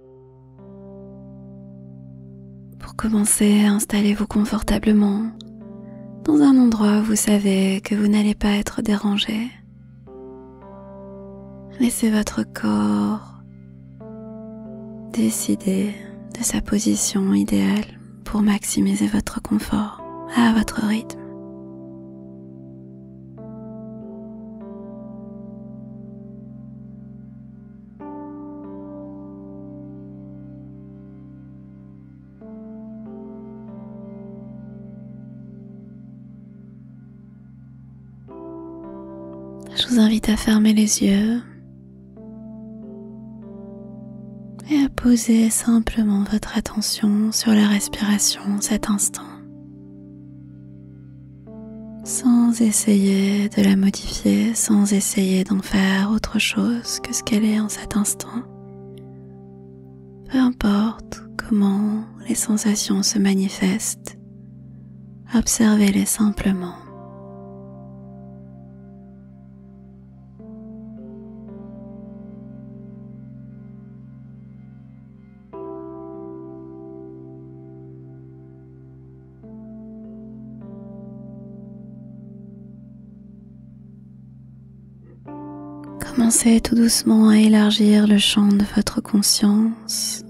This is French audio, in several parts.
Pour commencer, installez-vous confortablement dans un endroit où vous savez que vous n'allez pas être dérangé. Laissez votre corps décider de sa position idéale pour maximiser votre confort à votre rythme. Je vous invite à fermer les yeux et à poser simplement votre attention sur la respiration cet instant, sans essayer de la modifier, sans essayer d'en faire autre chose que ce qu'elle est en cet instant. Peu importe comment les sensations se manifestent, observez-les simplement. Commencez tout doucement à élargir le champ de votre conscience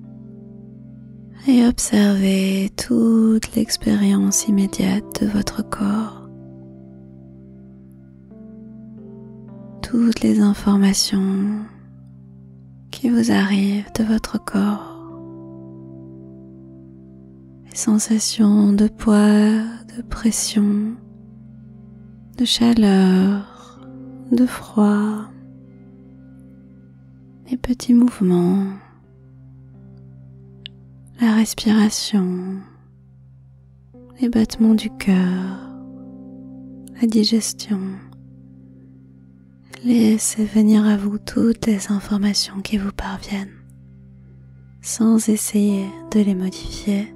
et observez toute l'expérience immédiate de votre corps, toutes les informations qui vous arrivent de votre corps, les sensations de poids, de pression, de chaleur, de froid, les petits mouvements, la respiration, les battements du cœur, la digestion. Laissez venir à vous toutes les informations qui vous parviennent, sans essayer de les modifier,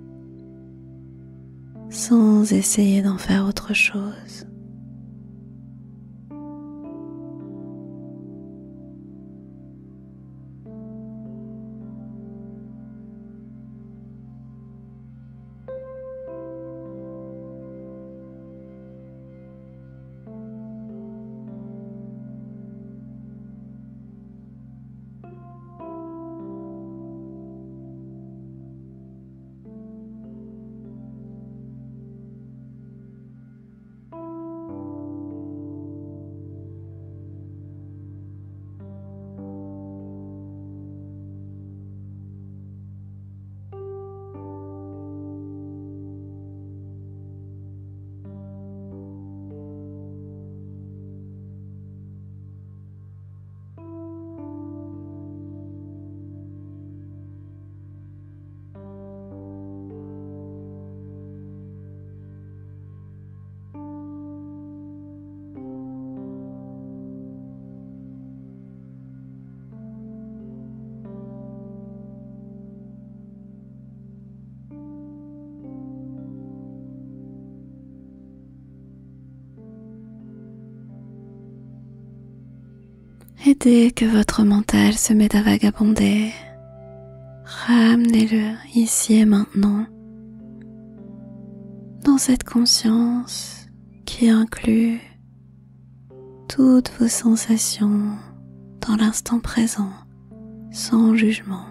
sans essayer d'en faire autre chose. Et dès que votre mental se met à vagabonder, ramenez-le ici et maintenant, dans cette conscience qui inclut toutes vos sensations dans l'instant présent, sans jugement.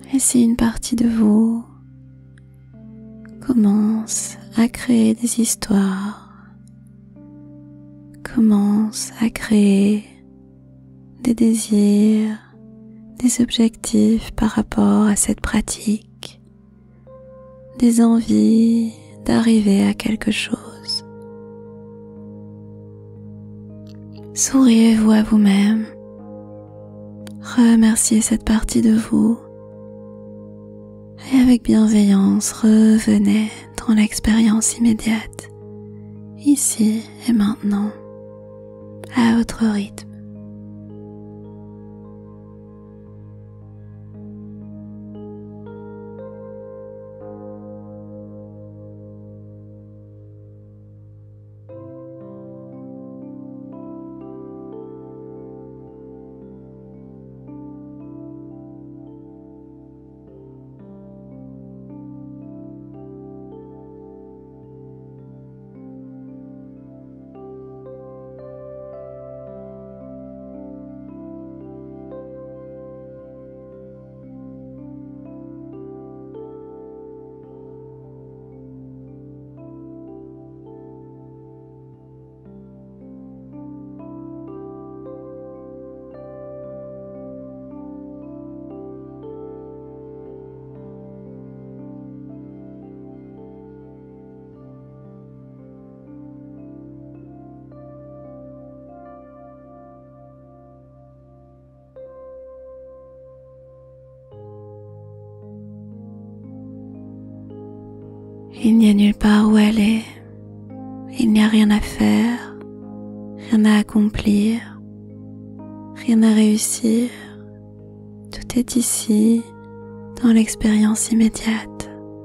Et si une partie de vous commence à créer des histoires, commence à créer des désirs, des objectifs par rapport à cette pratique, des envies d'arriver à quelque chose. Souriez-vous à vous-même, remerciez cette partie de vous et avec bienveillance revenez dans l'expérience immédiate, ici et maintenant, à votre rythme. Il n'y a nulle part où aller, il n'y a rien à faire, rien à accomplir, rien à réussir. Tout est ici, dans l'expérience immédiate.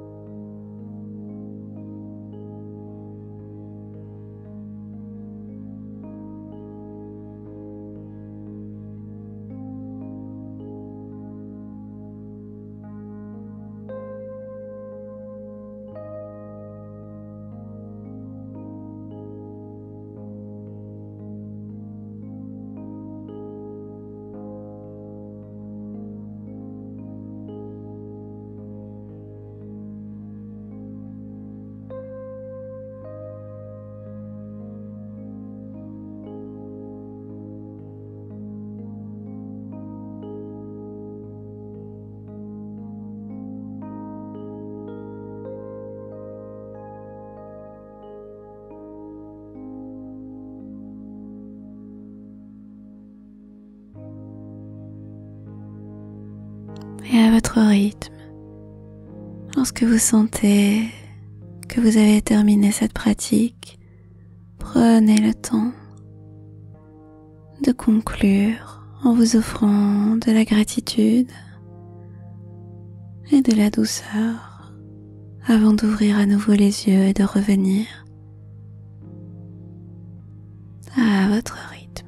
Et à votre rythme, lorsque vous sentez que vous avez terminé cette pratique, prenez le temps de conclure en vous offrant de la gratitude et de la douceur avant d'ouvrir à nouveau les yeux et de revenir à votre rythme.